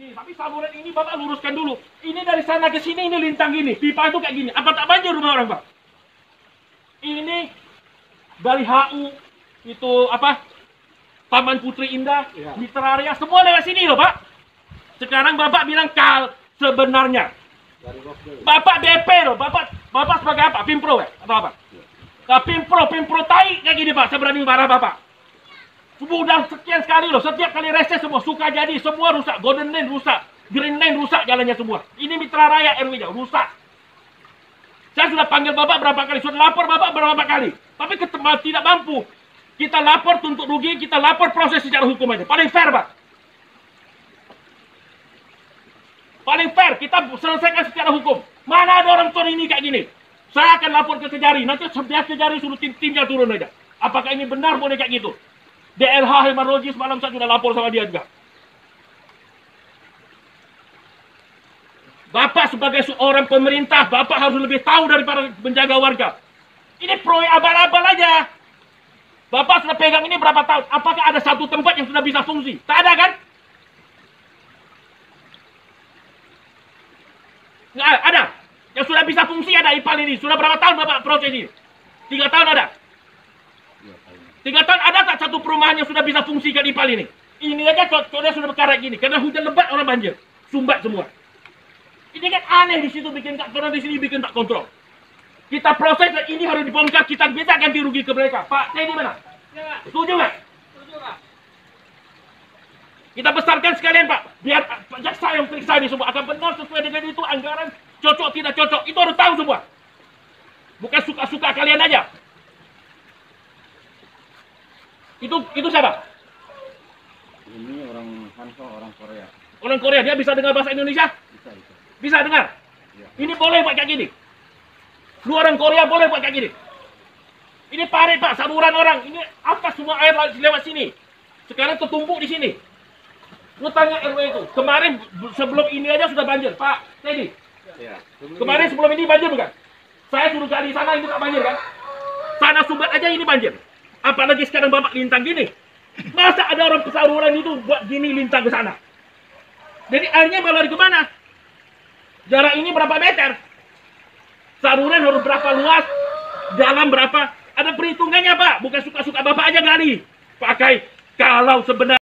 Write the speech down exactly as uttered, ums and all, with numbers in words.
ini. Tapi saluran ini Bapak luruskan dulu. Ini dari sana ke sini, ini lintang gini. Pipa itu kayak gini. Apa tak banjir rumah orang, Pak? Ini dari H U, itu apa? Taman Putri Indah, ya. Mitra Area, semua lewat sini loh, Pak. Sekarang Bapak bilang kal sebenarnya. Bapak B P loh, Bapak Bapak sebagai apa? Pimpro ya? Atau apa? Ya. Nah, Pimpro, Pimpro tai kayak gini, Pak. Saya berani marah Bapak. Sudah sekian sekali loh, setiap kali reses semua suka jadi, semua rusak. Golden Lane rusak, Green Lane rusak jalannya semua. Ini Mitra Raya R W-nya rusak. Saya sudah panggil Bapak berapa kali, sudah lapor Bapak berapa kali. Tapi ketemu tidak mampu. Kita lapor tuntut rugi, kita lapor proses secara hukum aja. Paling fair, Pak. Paling fair, kita selesaikan secara hukum. Mana ada orang tua ini kayak gini? Saya akan lapor ke Kejari, nanti sebelah Kejari suruh tim timnya turun aja. Apakah ini benar boleh kayak gitu? D L H Hemarologi semalam saya sudah lapor sama dia juga. Bapak sebagai seorang pemerintah, Bapak harus lebih tahu daripada menjaga warga. Ini proyek abal-abal aja. Bapak sudah pegang ini berapa tahun? Apakah ada satu tempat yang sudah bisa fungsi? Tak ada kan? Nggak ada. Yang sudah bisa fungsi ada I P A L ini. Sudah berapa tahun Bapak proses ini? Tiga tahun ada? Tiga tahun ada tak satu perumahan yang sudah bisa fungsikan I P A L ini? Ini aja contohnya sudah berkarat gini. Karena hujan lebat orang banjir. Sumbat semua. Ini kan aneh di situ bikin tak kontrol, di sini bikin tak kontrol. Kita proses dan ini harus dibongkar. Kita bisa ganti rugi ke mereka. Pak, saya di mana? Ya. Setuju nggak? Setuju, Pak. Kita besarkan sekalian, Pak. Biar Pak Jaksa yang periksa ini semua akan benar sesuai dengan itu anggaran cocok tidak cocok. Itu harus tahu semua. Bukan suka-suka kalian aja. Itu itu siapa? Ini orang Hanso, orang Korea. Orang Korea, dia bisa dengar bahasa Indonesia? Bisa, bisa. Bisa dengar? Ya. Ini boleh Pak kayak gini? Lu orang Korea boleh Pak kayak gini? Ini parit Pak, saluran orang. Ini apa semua air lewat sini? Sekarang tertumpuk di sini. Lu tanya R W itu. Kemarin sebelum ini aja sudah banjir, Pak Teddy. Ya. Kemarin sebelum ini banjir bukan? Saya suruh cari sana ini tak banjir kan? Sana Sumbat aja ini banjir. Apalagi sekarang Bapak lintang gini. Masa ada orang saluran itu buat gini lintang ke sana? Jadi airnya malah ke mana? Jarak ini berapa meter? Saluran harus berapa luas? Dalam berapa? Ada perhitungannya Pak. Bukan suka-suka Bapak aja gali. Pakai kalau sebenarnya